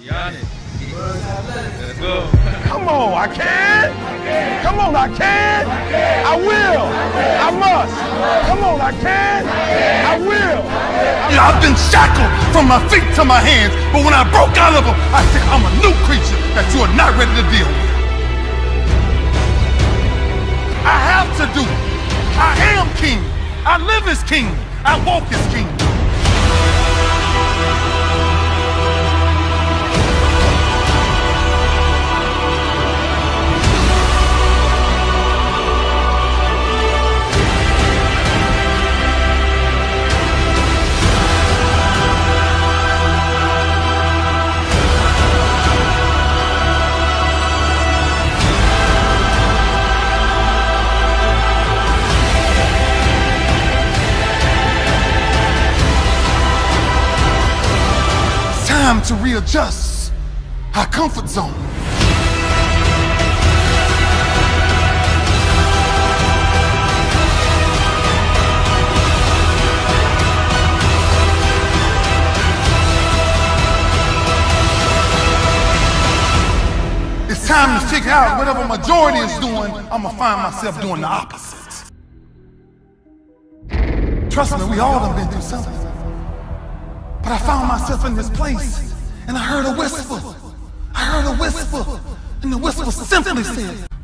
Let's go. Come on, I can. Come on, I can. I will. I must. Come on, I can. I will. I've been shackled from my feet to my hands, but when I broke out of them, I said, I'm a new creature that you are not ready to deal with. I have to do it. I am king. I live as king. I walk as king. Time to readjust our comfort zone. It's time to figure out whatever majority is doing, I'm gonna find myself doing the opposite. Trust me, we all done been through something. But I found myself in this place, and I heard a whisper. I heard a whisper, and the whisper simply said,